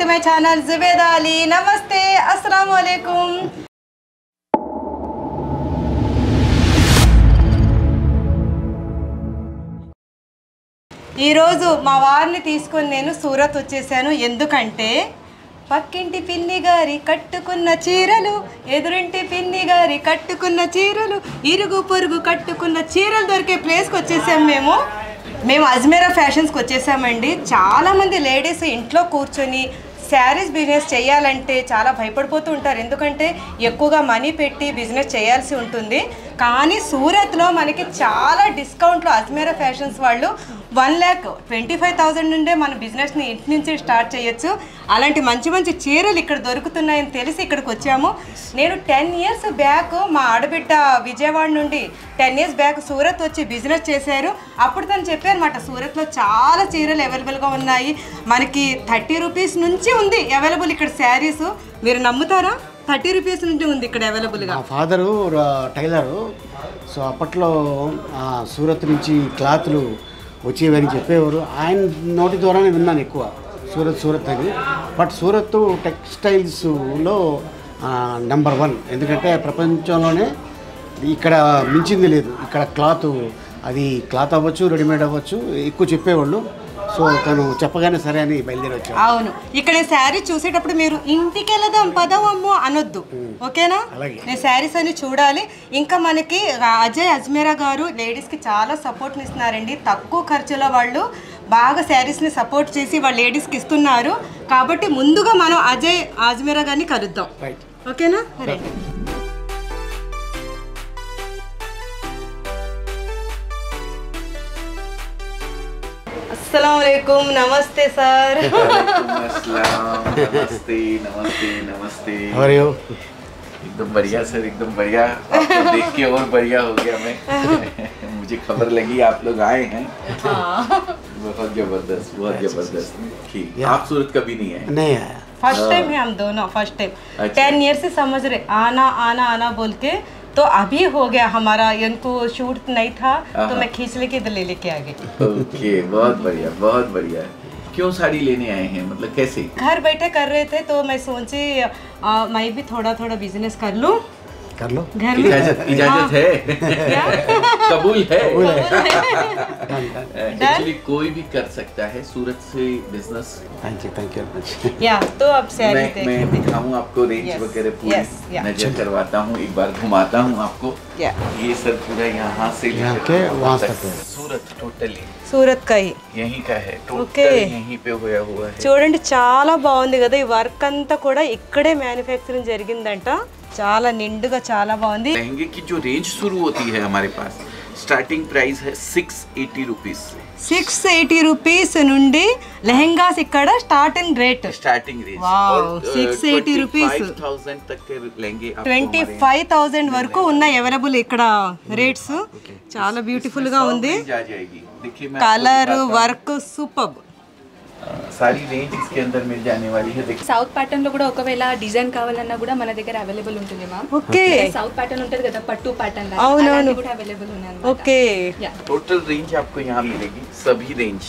My channel Zubeda Ali. నమస్తే, అస్సలాము అలైకుం. ఈరోజు మా వారిని తీసుకొని నేను సూరత్ వచ్చేసాను. ఎందుకంటే పక్కింటి పిన్ని గారి కట్టుకున్న చీరలు, ఎదురింటి పిన్ని గారి కట్టుకున్న చీరలు, ఇరుగు పొరుగు కట్టుకున్న చీరలు దొరికే ప్లేస్కి వచ్చేసాం. మేము అజ్మీరా ఫ్యాషన్స్కి వచ్చేసామండి. చాలామంది లేడీస్ ఇంట్లో కూర్చొని శారీస్ బిజినెస్ చేయాలంటే చాలా భయపడిపోతూ ఉంటారు. ఎందుకంటే ఎక్కువగా మనీ పెట్టి బిజినెస్ చేయాల్సి ఉంటుంది. కానీ సూరత్లో మనకి చాలా డిస్కౌంట్లో అజ్మీరా ఫ్యాషన్స్ వాళ్ళు 1,25,000 నుండే మన బిజినెస్ని ఇంటి నుంచి స్టార్ట్ చేయొచ్చు. అలాంటి మంచి మంచి చీరలు ఇక్కడ దొరుకుతున్నాయని తెలిసి ఇక్కడికి వచ్చాము. నేను 10 years బ్యాక్ మా ఆడబిడ్డ విజయవాడ నుండి 10 years బ్యాక్ సూరత్ వచ్చి బిజినెస్ చేశారు. అప్పుడు తను చెప్పారన్నమాట, సూరత్లో చాలా చీరలు అవైలబుల్గా ఉన్నాయి, మనకి 30 రూపీస్ నుంచి ఉంది అవైలబుల్ ఇక్కడ శారీస్. మీరు నమ్ముతారా? 30 రూపీస్ నుంచి ఉంది ఇక్కడ అవైలబుల్గా. మా ఫాదరు టైలరు, సో అప్పట్లో సూరత్ నుంచి క్లాత్లు వచ్చేవని చెప్పేవారు. ఆయన నోటి ద్వారానే విన్నాను ఎక్కువ సూరత్ అని. బట్ సూరత్ టెక్స్టైల్స్లో నెంబర్ 1, ఎందుకంటే ప్రపంచంలోనే ఇక్కడ మించింది లేదు. ఇక్కడ క్లాత్ అవ్వచ్చు, రెడీమేడ్ అవ్వచ్చు, ఎక్కువ చెప్పేవాళ్ళు. సో తను చెప్పగానే సరే అని బయలుదేరి వచ్చాను. అవును, ఇక్కడ శారీ చూసేటప్పుడు మీరు ఇంటికి వెళ్దాం పదవమ్మో అనొద్దు, ఓకేనా? నేను శారీస్ అని చూడాలి. ఇంకా మనకి అజయ్ అజ్మీరా గారు లేడీస్కి చాలా సపోర్ట్ని ఇస్తున్నారండి. తక్కువ ఖర్చులో వాళ్ళు బాగా శారీస్ని సపోర్ట్ చేసి వాళ్ళ లేడీస్కి ఇస్తున్నారు. కాబట్టి ముందుగా మనం అజయ్ అజ్మీరా గారిని కలుద్దాం, ఓకేనా? రైట్. अस्सलामुअलैकुम, नमस्ते सर. नमस्ते नमस्ते नमस्ते. How are you? एकदम बढ़िया सर, एकदम बढ़िया. आपको देख के और बढ़िया हो गया मैं. मुझे खबर लगी आप लोग आए हैं. बहुत जबरदस्त, बहुत जबरदस्त. ठीक, आप सूरत कभी नहीं आए? नहीं आया. फर्स्ट टाइम है हम दोनों, फर्स्ट टाइम. 10 years से समझ रहे आना आना आना बोल के, तो अभी हो गया हमारा. इनको शूट नहीं था तो मैं खींच लेके इधर लेके आ गई. ओके, बहुत बढ़िया, बहुत बढ़िया. क्यों साड़ी लेने आए हैं, मतलब कैसे? घर बैठे कर रहे थे तो मैं सोची मैं भी थोड़ा थोड़ा बिजनेस कर लूं. कर लो. घर में इजाजत है. कबूल है. एक्चुअली कोई भी कर सकता है सूरत से बिजनेस. Thank you much. या तो अब मैं दिखाऊं आपको रेंज वगैरह पूरी नजर करवाता हूं, एक बार घुमाता हूं आपको. ये सर पूरा यहाँ से के वहाँ तक सूरत टोटली सूरत का ही यहीं का है. टोटल यहीं पे होया हुआ है. చూడండి చాలా బాగుంది కదా. ఈ వర్క్ అంతా కూడా ఇక్కడే మ్యానుఫ్యాక్చరింగ్ జరిగిందంట. చాలా నిండుగా చాలా బాగుంది. लहंगे की जो रेंज शुरू होती है हमारे पास, स्टार्टिंग प्राइस है 680 रुपीस. 680 రూపీస్ నుండి లెహంగాస్ ఇక్కడ starting rate. Starting range. Wow, 680 rupees 25,000 तक के लहंगे 25,000 వరకు ఉన్నాయి అవైలబుల్ ఇక్కడ రేట్స్. చాలా బ్యూటిఫుల్ గా ఉంది. Colour work super. सारी रेंज इसके अंदर मिल जाने वाली है. देखिए సౌత్ ప్యాటర్న్ లో కూడా ఒకవేళ డిజైన్ కావాలన్నా కూడా మన దగ్గర అవైలబుల్ ఉంటుంది మ్యామ్. ఓకే, సౌత్ ప్యాటర్న్ ఉంటుంది కదా, పట్టు ప్యాటర్న్ అవునవును కూడా అవైలబుల్ ఉన్నాయి. ఓకే, टोटल रेंज आपको यहाँ मिलेगी, सभी रेंज.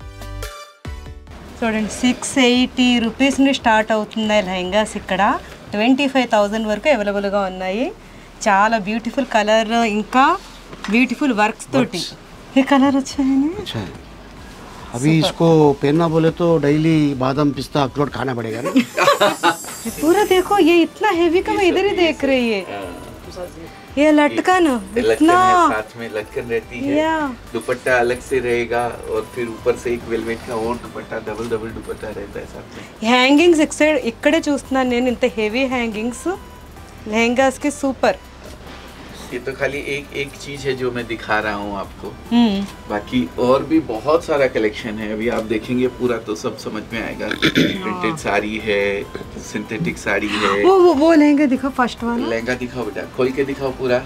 చూడండి 680 రూపీస్ నుండి స్టార్ట్ అవుతున్నాయి లెహంగాస్. ఇక్కడ 25,000 వరకు అవైలబుల్గా ఉన్నాయి. చాలా బ్యూటిఫుల్ కలర్, ఇంకా బ్యూటిఫుల్ వర్క్స్ తోటి. ये कलर अच्छा है ना. अच्छा है. अभी इसको पहनना बोले तो डेली बादाम पिस्ता अखरोट खाना पड़ेगा ना. पूरा देखो, ये इतना हेवी का मैं इधर ही देख रही है. ये लटकन इतना साथ में लटकन रहती है. दुपट्टा अलग से रहेगा और फिर ऊपर से एक वेलवेट का और दुपट्टा, डबल दुपट्टा रहता है साथ में. హ్యాంగింగ్స్ ఇక్కడే చూస్తున్నాను నేను. ఇంత హెవీ హ్యాంగింగ్స్ లెహంగాస్ కి సూపర్. ये तो खाली एक चीज है जो मैं दिखा रहा हूँ आपको. बाकी और भी बहुत सारा कलेक्शन है. अभी आप देखेंगे पूरा तो सब समझ में आएगा. प्रिंटेड साड़ी है, सिंथेटिक साड़ी है. वो लहंगा दिखाओ, फर्स्ट वाला लहंगा दिखाओ बेटा, खोल के दिखाओ पूरा.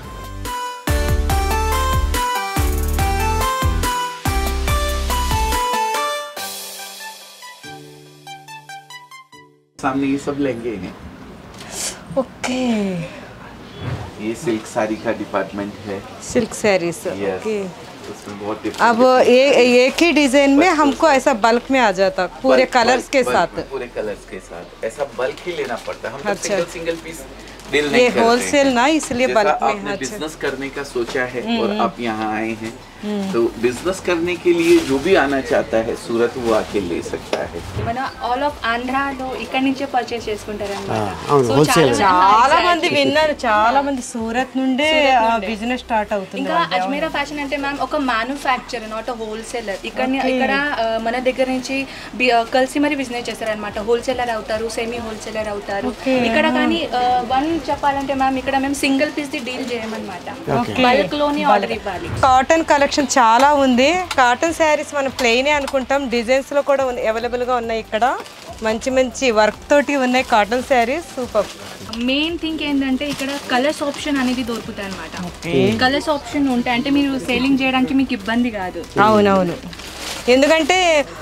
सामने ये सब लहंगे हैं. ओके, ये सिल्क साड़ी का डिपार्टमेंट है. Silk sarees. Yes. ओके, उसमें बहुत अब एक ही डिजाइन में हमको ऐसा बल्क में आ जाता पूरे कलर्स के साथ, पूरे कलर्स के साथ ऐसा बल्क ही लेना पड़ता है। हम अच्छा। सिंगल सिंगल पीस डील नहीं ये करते होलसेल ना, इसलिए जैसा बल्क में। आपने अच्छा। बिजनेस करने का सोचा है और आप यहाँ आए हैं, तो बिजनेस करने के लिए जो भी आना चाहता है सूरत वो आके ले सकता है। మన ఆల్ ఆఫ్ ఆంధ్రాలో ఇక్కడ నుంచే పర్చేస్ చేసుకుంటారు అవును, wholesale. చాలా మంది విన్నారు, చాలా మంది సూరత్ నుండే బిజినెస్ స్టార్ట్ అవుతుంది. ఇంకా అజ్మీరా ఫ్యాషన్ అంటే మ్యామ్ ఒక మ్యానుఫ్యాక్చర్ నాట్ హోల్సేలర్. ఇక్కడ మన దగ్గర నుంచి కలిసి మరి బిజినెస్ చేస్తారనమాట. హోల్సేలర్ అవుతారు, సెమీ హోల్సేలర్ అవుతారు. ఇక్కడ కానీ వన్ చెప్పాలంటే మ్యామ్ ఇక్కడ మేము సింగిల్ పీస్ ది డీల్ చేయమన్నమాట, బల్క్ లోని ఆర్డర్ ఇవ్వాలి. కాటన్ కలెక్షన్ చాలా ఉంది. కాటన్ శారీస్ మనం ప్లెయినే అనుకుంటాం, డిజైన్స్ లో కూడా అవైలబుల్ గా ఉన్నాయి. ఇక్కడ మంచి మంచి వర్క్ తోటి ఉన్నాయి cotton saris, super. Main thing ఏంటంటే ఇక్కడ కలర్స్ ఆప్షన్ అనేది దొరుకుతాయి అనమాట. కలర్స్ ఆప్షన్ ఉంటాయి అంటే మీరు సేలింగ్ చేయడానికి మీకు ఇబ్బంది కాదు. అవునవును, ఎందుకంటే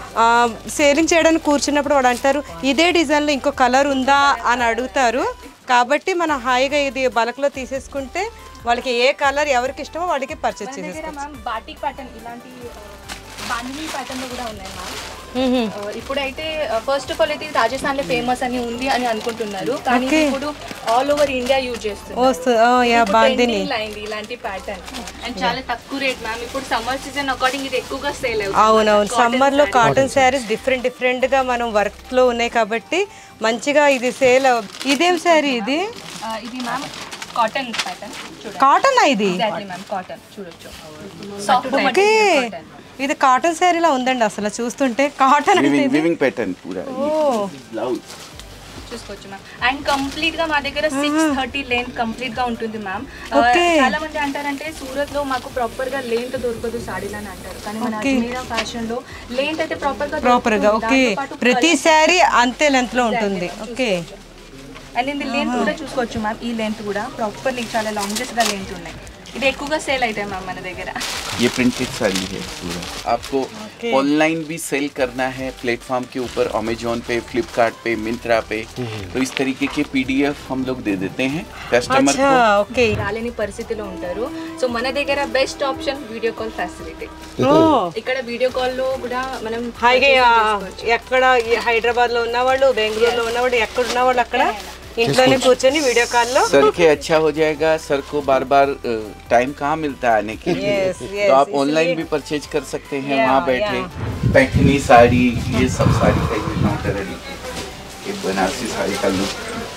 సేలింగ్ చేయడానికి కూర్చున్నప్పుడు వాడు అంటారు ఇదే డిజైన్లో ఇంకో కలర్ ఉందా అని అడుగుతారు. కాబట్టి మనం హాయిగా ఇది బల్క్లో తీసేసుకుంటే వాళ్ళకి ఏ కలర్ ఎవరికి ఇష్టమో వాళ్ళకి పర్చేస్ చేసేస్తాం. మ్యామ్ బాటిక్ ప్యాటర్న్ ఇలాంటి బాంధిని ప్యాటర్న్ లో కూడా ఉన్నాయి మ్యామ్. ఇప్పుడైతే ఫస్ట్ ఆఫ్ ఆల్ అయితే రాజస్థాన్ లో ఫేమస్ అని ఉంది అని అనుకుంటున్నారు, కానీ ఇప్పుడు ఆల్ ఓవర్ ఇండియా యూజ్ చేస్తుంది ఇలాంటి ప్యాటర్న్. అండ్ చాలా తక్కువ రేట్ మ్యామ్. ఇప్పుడు సమ్మర్ సీజన్ అకార్డింగ్ ఇది ఎక్కువగా సేల్ అవుతుంది. అవునవును, సమ్మర్ లో కాటన్ శారీస్ డిఫరెంట్ గా మనం వర్క్ లో ఉన్నాయి కాబట్టి మంచిగా ఇది సేల్. ఇదేం శారీ ఇది? ఇది మ్యామ్ కాటన్ ప్యాటర్న్ చూడండి. కాటన్ ఇది? ఎగ్జాక్ట్లీ మ్యామ్ కాటన్ చూడొచ్చు. సాఫ్ట్ ఓకే, ఇది కాటన్ శారీలా ఉందండి అసలు చూస్తుంటే. కాటన్ వీవింగ్ ప్యాటర్న్ పూరా బ్లౌజ్ చూసుకోవచ్చు మ్యామ్. అండ్ కంప్లీట్ గా మా దగ్గర 630 లెంత్ కంప్లీట్ గా ఉంటుంది మ్యామ్. చాలా మంది అంటారంటే సూరత్ లో మాకు ప్రాపర్ గా లెంత్ దొరకదు సాడీలు అని అంటారు, కానీ మన అజ్మీరా ఫ్యాషన్ లో లెంత్ అయితే ప్రాపర్ గా ఓకే, ప్రతి శారీ అంతే లెంత్ లో ఉంటుంది. ఓకే, అండ్ ఇది లెంత్ కూడా చూసుకోవచ్చు మ్యామ్. ఈ లెంత్ కూడా ప్రాపర్లీ చాలా లాంగెస్ట్ గా లెంత్ ఉన్నాయి. ఇది ఎక్కువగా సేల్ అవుతాయి మ్యామ్ మన దగ్గర. ये प्रिंटेड साड़ी है पूरा। आपको ऑनलाइन भी सेल करना है प्लेटफॉर्म के ऊपर, अमेजोन पे, फ्लिपकार्ट पे, मिंत्रा पे, तो इस तरीके के पीडीएफ हम लोग दे देते हैं कस्टमर को। ఓకే, రాలేని పరిస్థితిలో ఉంటారు. సో మన దగ్గర best option video call facility. ఇక్కడ వీడియో కాల్ లో కూడా మనం హాయిగా ఎక్కడ హైదరాబాద్ లో ఉన్నవాళ్ళు, బెంగళూరులో ఉన్నవాళ్ళు, ఎక్కడ ఉన్నవాళ్ళు అక్కడ ఇంట్లోనే కూర్చొని వీడియో కాల్ లో सर के अच्छा हो जाएगा। सर को बार बार टाइम कहाँ मिलता है आने के लिए, तो आप ऑनलाइन भी परचेज कर सकते हैं वहाँ बैठे। पैठनी साड़ी, ये सब साड़ी का ये काउंटर है, ये बनारसी साड़ी का लुक,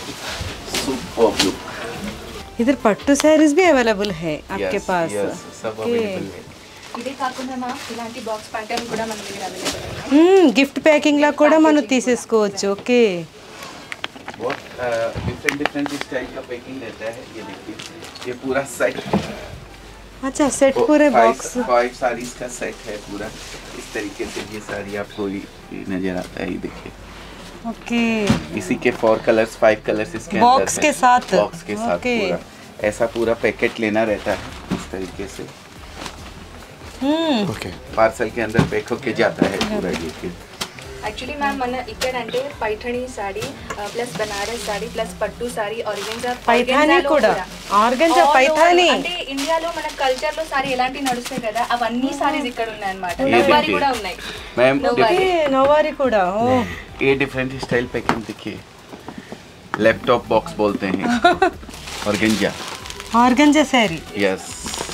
सुपर लुक। इधर पट्टू साड़ीज भी अवेलेबल है आपके Yes, पास? yes, सब अवेलेबल है। ఇదే కాకుండా మ్యామ్ ఇలాంటి బాక్స్ ప్యాటర్న్ కూడా మన దగ్గర అవైలబుల్. గిఫ్ట్ ప్యాకింగ్ లా కూడా మనం తీసేసుకోవచ్చు. ఓకే, बहुत डिफरेंट स्टाइल का पैकिंग रहता है। ये देखिए, ये पूरा सेट, अच्छा सेट पूरे बॉक्स 5 साड़ीज का सेट है पूरा। इस तरीके से ये साड़ी आपको ये नजर आता है, ये देखिए। ओके, इसी के 4 कलर्स 5 कलर्स इसके अंदर बॉक्स के साथ? बॉक्स के साथ ओके। पूरा ऐसा पूरा पैकेट लेना रहता है इस तरीके से। ఓకే, पार्सल के अंदर पैक होके जाता है पूरा। ये फिर యాక్చువల్లీ మ్యామ్ మన ఇక్కడ అంటే పైఠణి సారీ ప్లస్ బనారస్ సారీ ప్లస్ పట్టు సారీ ఆర్గెన్జా పైఠానీ కూడా. ఆర్గెన్జా పైఠానీ అంటే ఇండియాలో మన కల్చర్ లో సారీ ఎలాంటి నడుస్తాయి కదా అవన్నీ సారీస్ ఇక్కడ ఉన్నాయి అన్నమాట. నవ్వారి కూడా ఉన్నాయి. मैम నవారి కూడా. ये डिफरेंट स्टाइल पैकिंग देखिए, लैपटॉप बॉक्स बोलते हैं organza. Organza sari, yes,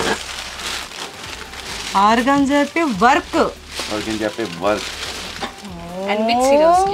organza पे वर्क, ऑर्गेंजा पे वर्क, అండ్ విత్ సీరియస్లీ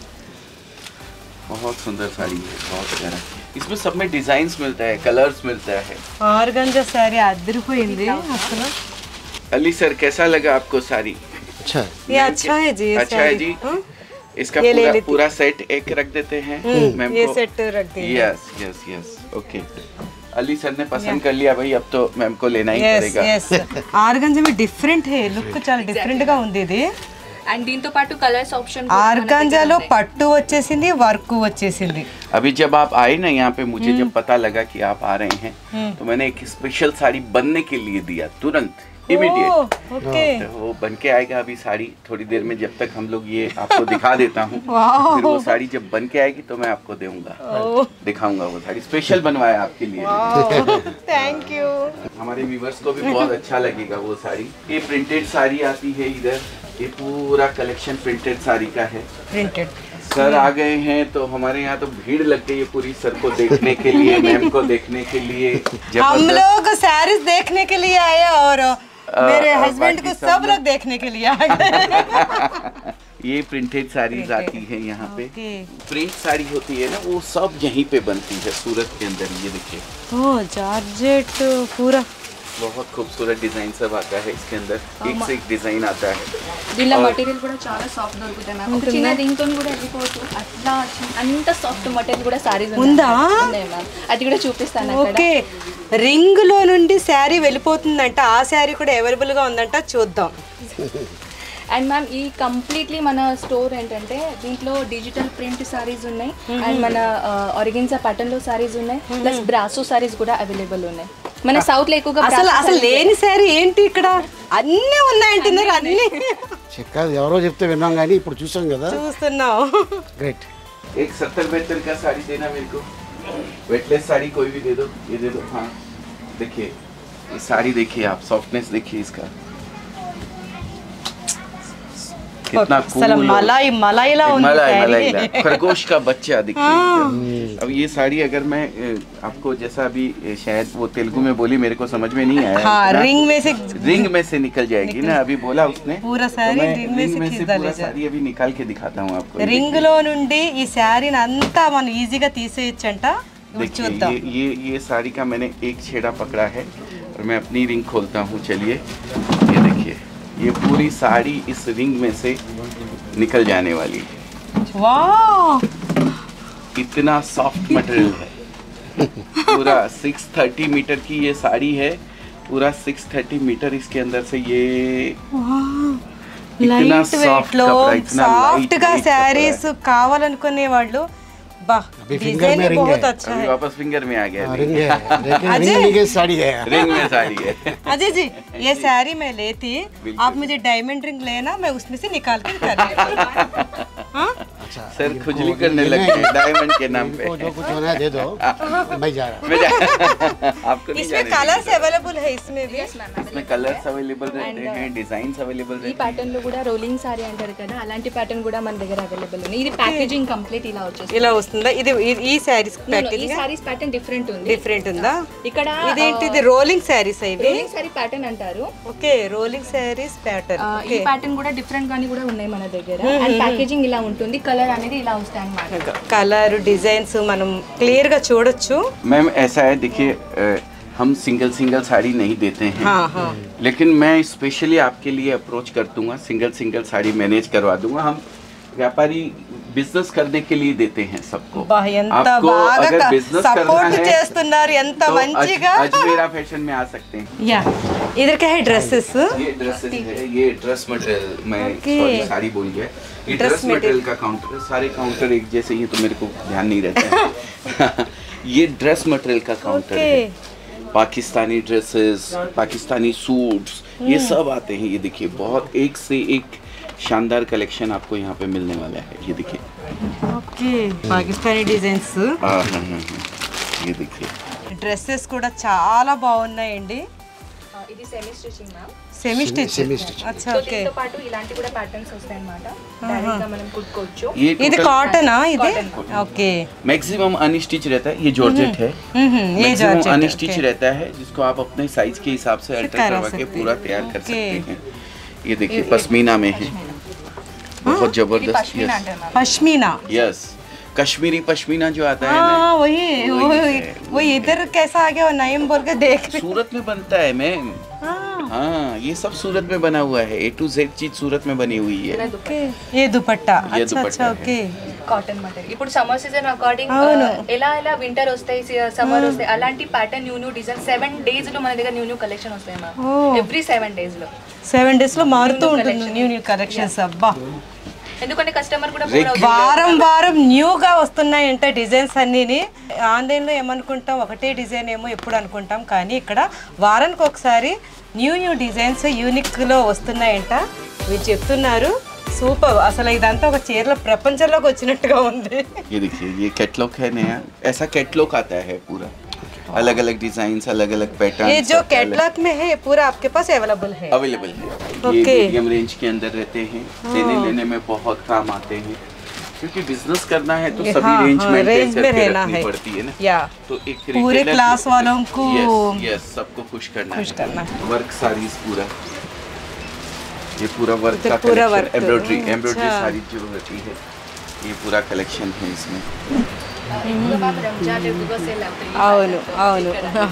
बहुत सुंदर साड़ी है, बहुत प्यारा। इसमें सब में डिजाइन्स मिलता है, कलर्स मिलता है। ఆర్గెన్జా శారీ అదిరిపోయింది అసలు. अली सर कैसा लगा आपको साड़ी? अच्छा ये अच्छा है जी, ये अच्छा है साड़ी। जी। हाँ? इसका ये ले पूरा लेती। पूरा सेट एक रख देते हैं मैम ये को। सेट रख देंगे। Yes yes yes, okay. Ali sir ने पसंद कर लिया भाई, अब तो मैम को लेना ही पड़ेगा। ఆర్గంజా में డిఫరెంట్ है, లుక్ చాలా డిఫరెంట్ గా ఉంది ఇది. అండ్ దీంతో పాటు కలర్స్ ఆప్షన్ ఆర్గంజాలో పట్టు వచ్చేసింది, వర్క్ వచ్చేసింది. अभी जब आप आए ना यहाँ पे, मुझे जब पता लगा कि आप आ रहे हैं, तो मैंने एक स्पेशल साड़ी बनने के लिए दिया तुरंत। इमीडिएट। ओके वो बन के आएगा अभी साड़ी थोड़ी देर में, जब तक हम लोग ये आपको दिखा देता हूँ। फिर वो साड़ी जब बन के आएगी तो मैं आपको दूंगा, दिखाऊंगा। वो साड़ी स्पेशल बनवाया आपके लिए। Thank you. हमारे व्यूवर्स को भी बहुत अच्छा लगेगा वो साड़ी। ये प्रिंटेड साड़ी आती है इधर, ये पूरा कलेक्शन प्रिंटेड साड़ी का है। प्रिंटेड सर आ गए हैं तो हमारे यहाँ तो भीड़ लग गई है पूरी सर को देखने के लिए, मैम को देखने के लिए। हम लोग साड़ीज देखने के लिए आए और मेरे हस्बैंड को बाकी सब लोग देखने के लिए आ गए। ये प्रिंटेड साड़ीज आती है यहाँ पे। ओके। प्रिंट साड़ी होती है ना, वो सब यहीं पे बनती है सूरत के अंदर। ये देखिए ओह जॉर्जेट पूरा बहुत खूबसूरत डिजाइन सब आता है इसके अंदर, एक से एक डिजाइन आता है। దీనిలో మెటీరియల్ కూడా చాలా సాఫ్ట్ దొరుకుతాయి మ్యామ్. ఒక చిన్న రింగ్ తో కూడా వెళ్ళిపోవచ్చు. అట్లా అంత సాఫ్ట్ మెటీరియల్ కూడా సారీస్ ఉందా? ఉన్నాయి మ్యామ్. అది కూడా చూపిస్తాను అక్కడ. ఓకే రింగ్ లో నుండి శారీ వెళ్ళిపోతుందంట, ఆ శారీ కూడా అవైలబుల్ గా ఉందంట, చూద్దాం. అండ్ మ్యామ్ ఈ కంప్లీట్లీ మన స్టోర్ ఏంటంటే దీంట్లో డిజిటల్ ప్రింట్ సారీస్ ఉన్నాయి అండ్ మన ఆర్గెన్జా ప్యాటర్న్ లో సారీస్ ఉన్నాయి, ప్లస్ బ్రాసో సారీస్ కూడా అవైలబుల్ ఉన్నాయి. మన సౌత్ లో ఎక్కువగా అసలు లేని శారీ ఏంటి ఇక్కడ అన్నీ ఉన్నాయంటున్నారు. అన్ని కాదు ఎవరో చెప్తే విన్నాం కానీ ఇప్పుడు చూసాం కదా, చూస్తున్నాం. గ్రేట్. एक 70-72 का साड़ी देना मेरे को, वेटलेस साड़ी कोई भी दे दो, ये दे दो। हाँ देखिए ये साड़ी देखिए आप, सॉफ्टनेस देखिए इसका कितना అసలు cool। మలాయిలా ఉంది मलाई శారీ. मलाई खरगोश का बच्चा देखिए। अब ये साड़ी अगर मैं आपको जैसा अभी शायद वो तेलुगु में बोली, मेरे को समझ में नहीं आया। हाँ रिंग में से निकल जाएगी ना, अभी बोला उसने पूरा साड़ी तो मैं रिंग में से खींच पूरा डालेगा. साड़ी अभी निकाल के दिखाता हूँ आपको। రింగ్ లో నుండి ఈ శారీని అంతా మనం ఈజీగా తీసేయచ్చంట. ఇప్పుడు देखिए చూద్దాం. ये साड़ी का मैंने एक छेड़ा पकड़ा है और मैं अपनी रिंग खोलता हूँ। चलिए ये देखिए, ये पूरी साड़ी इस रिंग में से निकल जाने वाली है। वाह इतना सॉफ्ट मटेरियल है। पूरा 630 मीटर की ये साड़ी है, पूरा 630 मीटर इसके अंदर से ये इतना లైట్ వెయిట్ सॉफ्ट లో कपड़ा, इतना సాఫ్ట్ लाइट గా శారీస్ కావాలనుకునే వాళ్ళు బా డిజైన్ में रिंग बहुत है. अच्छा अभी है. वापस फिंगर में आ गया। रिंग है, लेकिन अजय? रिंग की साड़ी है। रिंग में साड़ी है। अजय जी ये साड़ी मैं लेती, आप मुझे डायमंड रिंग लेना, मैं उसमें से निकाल के कर हाँ सर खुजली करने लगे डायमंड के नाम पे। इनको जो कुछ होना है दे दो, मैं जा रहा हूँ। आपको नहीं इसमें जाने कलर्स अवेलेबल है इसमें भी. इसमें कलर्स अवेलेबल रहते हैं, डिजाइन्स अवेलेबल ఈ रहते हैं। ప్యాటర్న్ లో కూడా రోలింగ్ సారీ అంటారు కదా, అలాంటి ప్యాటర్న్ కూడా మన దగ్గర అవైలబుల్ ఉంది. ఇది ప్యాకేజింగ్ కంప్లీట్ ఇలా వచ్చేస్తుంది. ఇలా వస్తుందా? ఇది ఈ శారీస్ ఈ ప్యాకేజింగ్ సారీస్ ప్యాటర్న్ డిఫరెంట్ ఉంది. డిఫరెంట్ ఉందా? ఇక్కడ ఇదేంటిది రోలింగ్ శారీస్ ఇవి? రోలింగ్ సారీ ప్యాటర్న్ అంటారు. Okay rolling saris pattern. ఈ ప్యాటర్న్ కూడా డిఫరెంట్ గానీ కూడా ఉన్నాయి మన దగ్గర. అండ్ ప్యాకేజింగ్ ఇలా ఉంటుంది, కలర్ అనేది ఇలా వస్తాయి అన్నమాట. కలర్ డిజైన్స్ మనం క్లియర్ గా చూడొచ్చు. मैम ऐसा है देखिए, हम सिंगल साड़ी नहीं देते हैं। हाँ हाँ लेकिन मैं स्पेशली आपके लिए अप्रोच कर दूंगा, सिंगल साड़ी मैनेज करवा दूंगा। हम व्यापारी बिजनेस करने के लिए देते हैं सबको। ఎంత आपको బాగా अगर बिजनेस करना సపోర్ట్ है చేస్తున్నారు, ఎంత तो మంచిగా. अजमेरा फैशन में आ सकते हैं। యా इधर क्या है ड्रेसेस? ये ड्रेसेस है, ये ड्रेस मटेरियल, मैं Okay. सॉरी साड़ी बोल गया। ये Dress ड्रेस मटेरियल का काउंटर, सारे काउंटर एक जैसे ही, तो मेरे को ध्यान नहीं रहता है। ये ड्रेस मटेरियल का काउंटर Okay. है। पाकिस्तानी ड्रेसेस, पाकिस्तानी सूट्स, ये सब आते हैं। ये देखिए बहुत एक से एक शानदार कलेक्शन आपको यहाँ पे मिलने वाला है। ये देखिए ఓకే పాకిస్తానీ డిజైన్స్ हाँ, ये देखिए డ్రెస్సెస్ కూడా చాలా బాగున్నాయండి. ఇది semi stitching ma'am. Semi stitch. Semi stitch. అచ్చా సో ఓకే. దీంతో పాటు ఇలాంటి కూడా ప్యాటర్న్స్ వస్తాయి అన్నమాట. డైరెక్ట్ గా మనం కుట్టుకోవచ్చు. ये ఇది total కాటనా ఇది? Cotton. ఓకే मैक्सिमम अनस्टिच रहता है। ये जॉर्जेट है, ये मैक्सिमम जॉर्जेट अनस्टिच रहता है, जिसको आप अपने साइज के हिसाब से अल्टर करा करवा के सकते पूरा हैं। तैयार कर ओके। सकते हैं। ये देखिए पश्मीना में है, बहुत ఇది जबरदस्त। పష్మినా అంటారు మ్యామ్. పష్मीना. यस कश्मीरी पश्मीना जो आता है हाँ ना, वही वो इधर कैसा आ गया वो नईम बोल के देख रहे. सूरत में बनता है मैम। हाँ हाँ ये सब सूरत में बना हुआ है, A to Z चीज सूरत में बनी हुई है। ఓకే ये दुपट्टा. ये अच्छा दुपट्टा अच्छा है। ఓకే. Cotton material. ఇప్పుడు సమ్మర్ సీజన్ అకార్డింగ్ అవును. ఎలా వింటర్ వస్తాయి, సమ్మర్ వస్తాయి, అలాంటి ప్యాటర్న్ న్యూ డిజైన్ 7 days లో మన దగ్గర న్యూ కలెక్షన్ వస్తాయి మ్యామ్. ఓ. ఎవ్రీ 7 days లో. 7 days లో మారుతూ New ఉంటుంది collection. New collections. అబ్బా ఎందుకంటే కస్టమర్ కూడా bore అవుతారు. వారం వారం న్యూగా వస్తున్నాయంట డిజైన్స్ అన్నీని. ఆన్లైన్లో ఏమనుకుంటాం ఒకటే డిజైన్ ఏమో ఎప్పుడు అనుకుంటాం, కానీ ఇక్కడ వారానికి ఒకసారి న్యూ డిజైన్స్ యూనిక్లో వస్తున్నాయంట. మీరు చెప్తున్నారు సూపర్. అసలు ఇదంతా ఒక చీరల ప్రపంచంలోకి వచ్చినట్టుగా ఉంది. ये देखिए ये कैटलॉग है नया, ऐसा कैटलॉग आता है पूरा, अलग अलग डिजाइन, अलग अलग पैटर्न. ये जो कैटलॉग में है ये पूरा आपके पास अवेलेबल है? अवेलेबल है. ये मीडियम रेंज के अंदर रहते हैं, देने लेने में बहुत काम आते हैं, क्योंकि बिजनेस करना है तो सभी रेंज में रखनी पड़ती है ना. या तो एक पूरे क्लास वालों को यस सबको खुश करना है. वर्क साड़ीज पूरा, ये पूरा वर्क का कलेक्शन, एम्ब्रॉयडरी साड़ी जो रहती है ये पूरा कलेक्शन है इसमें. ఎక్కువగా మాకు రంజాన్ ఎక్కువగా సేల్ అవుతాయి. అవును అవును.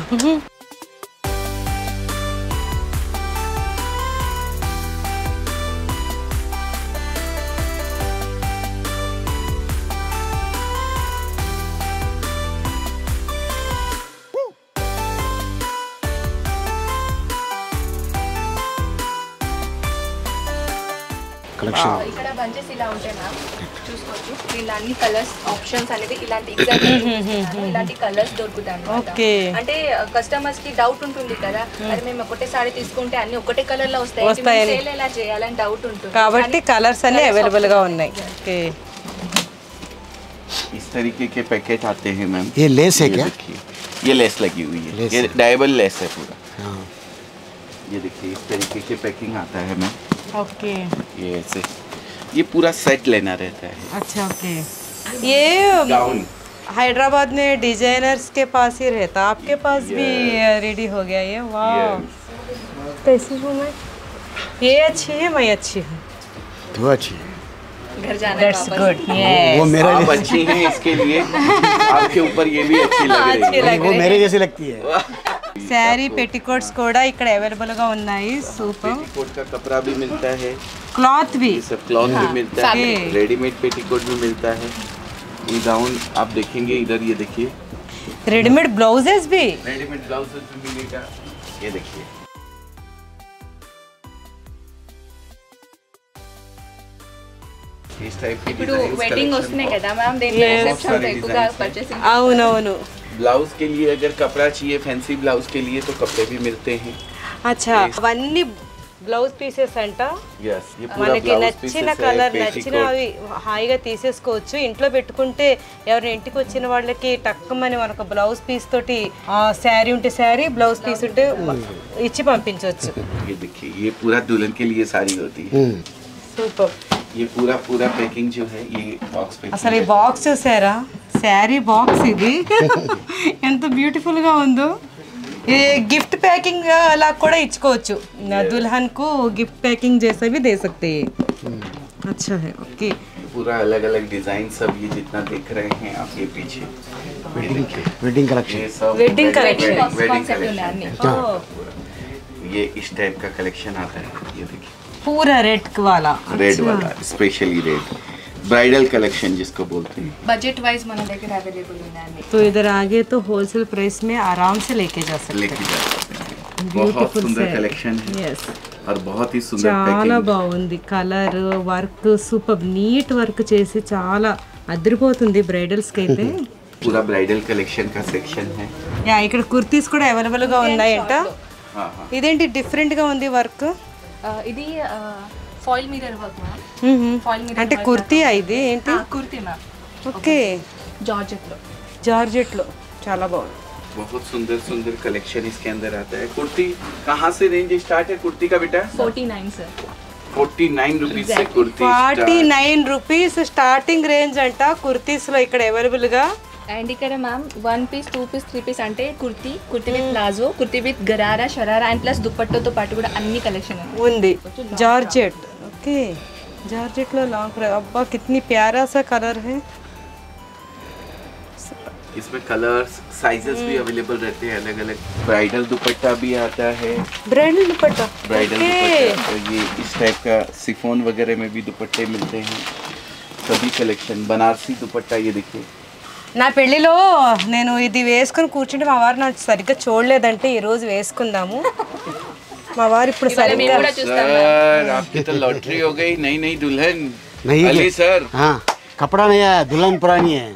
ఇక్కడ బంచెస్ ఇలా ఉంటాయి మ్యామ్, చూసుకోవచ్చు. దీనిలో అన్ని కలర్స్ ఆప్షన్స్ అనేది ఇలాంటి ఎగ్జాక్ట్ ఇలాంటి కలర్స్ దొరుకుతాయి అన్నమాట. అంటే కస్టమర్స్ కి డౌట్ ఉంటుంది కదా, అది మేము ఒకటే సారీ తీసుకుంటే అన్ని ఒకటే కలర్ లో వస్తాయి, సేల్ ఎలా చేయాలని డౌట్ ఉంటుంది. కాబట్టి కలర్స్ అన్ని అవైలబుల్ గా ఉన్నాయి. ఓకే, इस तरीके के पैकेट आते हैं मैम. ये लेस है क्या? ये लेस लगी हुई है, ये डायबल लेस है पूरा. ये देखिए इस तरीके के पैकिंग आता है मैम. ओके, ये ऐसे ये पूरा सेट लेना रहता है. अच्छा ओके. ये गाउन हैदराबाद में डिजाइनर्स के पास ही रहता, आपके पास भी रेडी हो गया ये? वाह, कैसी हूँ मैं? ये अच्छी है, मैं अच्छी हूँ. तो अच्छी है. घर जाना That's good. वो मेरा आप अच्छी हैं इसके लिए, आपके ऊपर ये भी अच्छी लग रही है. वो मेरे जैसी लगती है. శారీ పెట్టికోట్స్ కూడా ఇక్కడ అవైలబుల్ గా ఉన్నాయి. సూపర్. पेटीकोट का कपड़ा भी मिलता है, क्लॉथ भी, ये सब क्लॉथ भी मिलता है, रेडीमेड पेटीकोट भी मिलता है. ये गाउन आप देखेंगे इधर, ये देखिए रेडीमेड ब्लाउजेस भी, रेडीमेड ब्लाउजेस भी मिलेगा. ये देखिए इस टाइप की ఇప్పుడు వెడ్డింగ్ వస్తున్నాయి కదా మ్యామ్, దీంట్లో రిసెప్షన్ ఎక్కువగా పర్చేసింగ్. అవునవును. ब्लाउज के लिए अगर कपड़ा चाहिए फैंसी ब्लाउज के लिए तो कपड़े भी मिलते हैं. అచ్చా, అవన్నీ బ్లౌజ్ పీసెస్ అంట. यस ये पूरा మనకి ब्लाउज నచ్చిన पीसेस కలర్ है, నచ్చిన అవి హాయిగా తీసేసుకోవచ్చు. ఇంట్లో పెట్టుకుంటే ఎవరి ఇంటికి వచ్చిన వాళ్ళకి టక్కమని మనకు బ్లౌజ్ పీస్ తోటి శారీ ఉంటే శారీ, బ్లౌజ్ పీస్ ఉంటే ఇచ్చి పంపించవచ్చు. ये देखिए ये पूरा दुल्हन के लिए साड़ी होती है. సూపర్. ये पूरा पैकिंग जो है ये बॉक्स पैकिंग. అసలు ఈ బాక్స్ చూసారా, శారీ బాక్స్ ఇది ఎంత బ్యూటిఫుల్ గా ఉందో. ये गिफ्ट पैकिंग अला కూడా ఇచ్చుకోవచ్చు. दुल्हन को गिफ्ट पैकिंग जैसा भी दे सकते हैं. अच्छा है. ओके, पूरा अलग अलग डिजाइन सब ये जितना देख रहे हैं आप ये पीछे वेडिंग कलेक्शन. ये सब वेडिंग कलेक्शन, కాన్సెప్ట్ ఉన్నాయి అన్ని. ये इस टाइप का कलेक्शन आता है. ये देखिए पूरा रेड वाला, रेड वाला, स्पेशली रेड ब्राइडल कलेक्शन जिसको बोलते हैं. బడ్జెట్ వైజ్ మన దగ్గర అవైలబుల్ ఉన్నాయి అన్ని. तो इधर आगे तो होलसेल प्राइस में आराम से लेके जा सकते लेके जा सकते हैं. बहुत ब्यूटीफुल सुंदर कलेक्शन है यस. और बहुत ही सुंदर చాలా पैकिंग. బాగుంది. Colour work super, neat work చేసి చాలా అదిరిపోతుంది బ్రైడల్స్ కి అయితే. पूरा ब्राइडल कलेक्शन का सेक्शन है. యా, ఇక్కడ కుర్తీస్ కూడా అవైలబుల్ గా ఉన్నాయంట. हाँ हाँ ఇదేంటి డిఫరెంట్ గా ఉంది వర్క్? ఇది foil mirror work ma'am. Foil mirror అంటే కుర్తీ ఇది ఏంటి? కుర్తీ మ్యామ్. ఓకే, జార్జెట్ లో. జార్జెట్ లో చాలా బాగుంది. बहुत सुंदर सुंदर कलेक्शन इसके अंदर आता है. कुर्ती कहाँ से रेंज स्टार्ट है कुर्ती का बेटा? 49 సార్. 49 रुपीज से kurti start. 49 rupees starting range అంట కుర్తీస్ లో ఇక్కడ అవైలబుల్ గా. అండ్ ఇక్కడ మ్యామ్ 1 పీస్ 2 పీస్ 3 పీస్ అంటే kurti with palazzo, kurti with gharara, sharara and plus దుపట్టోతో పాటు కూడా అన్ని కలెక్షన్ ఉంది. జార్జెట్, ఓకే, జార్జెట్ లో లాంగ్ ఫ్రాక్. అబ్బా कितनी प्यारा सा कलर है. इसमें कलर्स साइजेस भी अवेलेबल रहते हैं अलग अलग. ब्राइडल दुपट्टा भी आता है. Bridal dupatta, bridal okay. Dupatta तो ये इस टाइप का सिफोन वगैरह में भी दुपट्टे मिलते हैं. सभी कलेक्शन बनारसी दुपट्टा ये देखिए. నా పెళ్ళిలో నేను ఇది వేసుకుని కూర్చుంటే మా వారు నాకు సరిగ్గా చూడలేదంటే ఈ రోజు వేసుకుందాము. మా వారు ఇప్పుడు సరిగ్గా सर आपकी तो लॉटरी हो गई. नई नई दुल्हन नहीं अली है सर हाँ कपड़ा नहीं है दुल्हन पुरानी है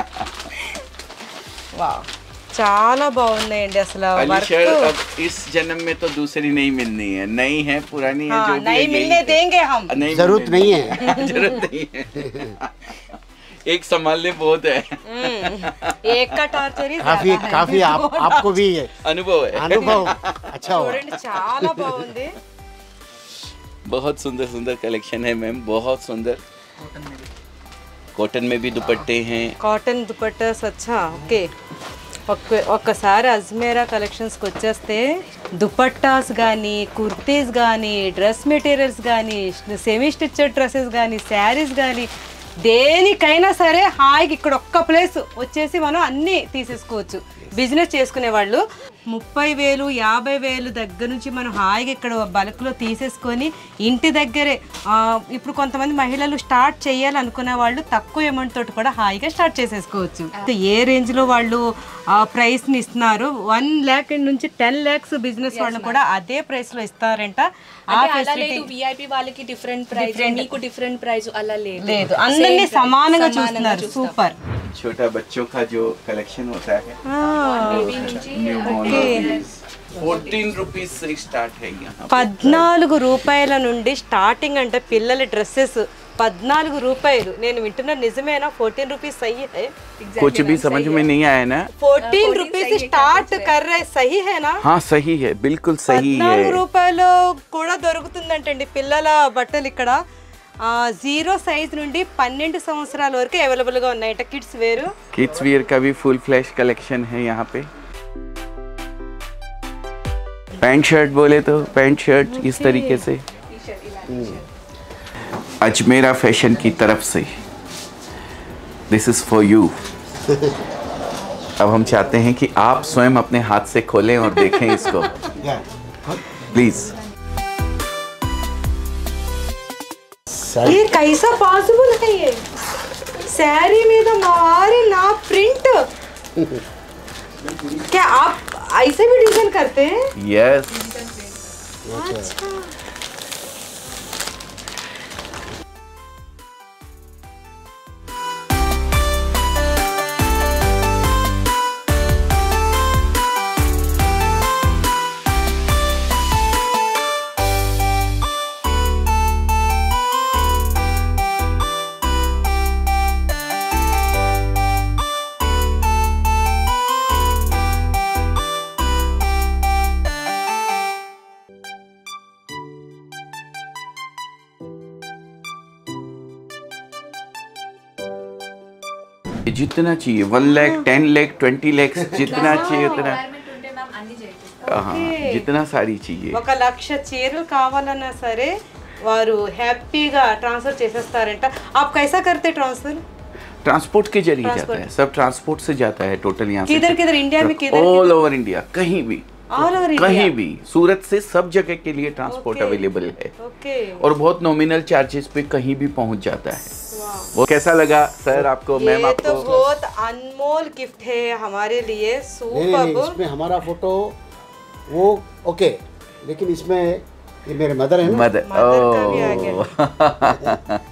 వావ్ చాలా బాగున్నాయండి అసలు अली వర్క్ सर अब इस जन्म में तो दूसरी नहीं मिलनी है, नई है पुरानी है जो भी नहीं है, मिलने यही- देंगे हम नहीं जरूरत मिलने नहीं है देंगे। जरूरत नहीं है एक संभालने बहुत है, एक का టార్చర్ काफी काफी आपको भी अनुभव है। अनुभव अच्छा हो చూడండి చాలా బాగుంది बहुत सुंदर सुंदर कलेक्शन है मैम, बहुत सुंदर। कॉटन में भी दुपट्टे हैं। కాటన్ దుపట్టాస్ వచ్చా ఓకే ఒక్కసారి అజ్మేరా కలెక్షన్స్కి వచ్చేస్తే దుపట్టాస్ కానీ కుర్తీస్ కానీ డ్రెస్ మెటీరియల్స్ కానీ సెమీ స్టిచ్డ్ డ్రెస్సెస్ కానీ శారీస్ కానీ దేనికైనా సరే హాయిగా ఇక్కడ ఒక్క ప్లేస్ వచ్చేసి మనం అన్నీ తీసేసుకోవచ్చు బిజినెస్ చేసుకునే వాళ్ళు 30,000 50,000 దగ్గర నుంచి మనం హాయిగా ఇక్కడ బల్క్లో తీసేసుకొని ఇంటి దగ్గరే ఇప్పుడు కొంతమంది మహిళలు స్టార్ట్ చేయాలనుకునే వాళ్ళు తక్కువ అమౌంట్ తోటి కూడా హాయిగా స్టార్ట్ చేసేసుకోవచ్చు ఏ రేంజ్లో వాళ్ళు ప్రైస్ని ఇస్తున్నారు 1 lakh నుంచి 10 lakhs బిజినెస్ వాళ్ళని కూడా అదే ప్రైస్లో ఇస్తారంట ఆ ఫెసిలిటీ విఐపి వాళ్ళకి డిఫరెంట్ ప్రైస్, మీకు డిఫరెంట్ ప్రైస్ అలా లేదు అందరినీ సమానంగా చూస్తున్నారు సూపర్ छोटा बच्चों का जो कलेक्शन होता है 14 रुपीज से स्टार्ट है यहाँ। 14 రూపాయల నుండి స్టార్టింగ్ అంటే పిల్లల డ్రెస్సెస్ 14 రూపాయలు నేను వింటున్నా నిజమేనా 14 रुपीज सही है कुछ भी समझ में नहीं आया ना? 14 रुपीज స్టార్ట్ कर रहे सही है ना हाँ सही है, बिल्कुल सही है। 14 రూపాయలు కూడా దొరుకుతుందంటండి పిల్లల బట్టలు ఇక్కడ 0 సైజ్ నుండి 12 సంవత్సరాల వరకు అవైలబుల్ గా ఉన్నాయట కిడ్స్ వేర్ का भी फुल फ्लैश कलेक्शन है यहाँ पे। पैंट शर्ट बोले तो पैंट शर्ट इस तरीके से अजमेरा फैशन की तरफ से दिस इज फॉर यू। अब हम चाहते हैं कि आप स्वयं अपने हाथ से खोलें और देखें इसको प्लीज। ये कैसा पॉसिबल है ये साड़ी మీద मारी ना प्रिंट क्या आप ऐसे भी डिजाइन करते हैं यस अच्छा जितना चाहिए 1 लाख 10 लाख 20 लाख जितना चाहिए उतना हाँ जितना साड़ी चाहिए। 1 లక్ష చీరలు కావాలన్నా సరే వారు హ్యాపీగా ట్రాన్స్ఫర్ చేసేస్తారంట आप कैसा करते ट्रांसफर ट्रांसपोर्ट के जरिए जाता है, सब ट्रांसपोर्ट से जाता है टोटल यहाँ से। किधर किधर इंडिया में किधर ऑल ओवर इंडिया कहीं भी ऑल ओवर कहीं भी सूरत से सब जगह के लिए ट्रांसपोर्ट अवेलेबल है ओके और बहुत नॉमिनल चार्जेस पे कहीं भी पहुंच जाता है। वो कैसा लगा सर आपको मैम ये तो आपको? बहुत अनमोल गिफ्ट है हमारे लिए नहीं, सुपर्ब इसमें हमारा फोटो वो ओके लेकिन इसमें ये मेरे मदर है ना मदर मदर का भी आ गया।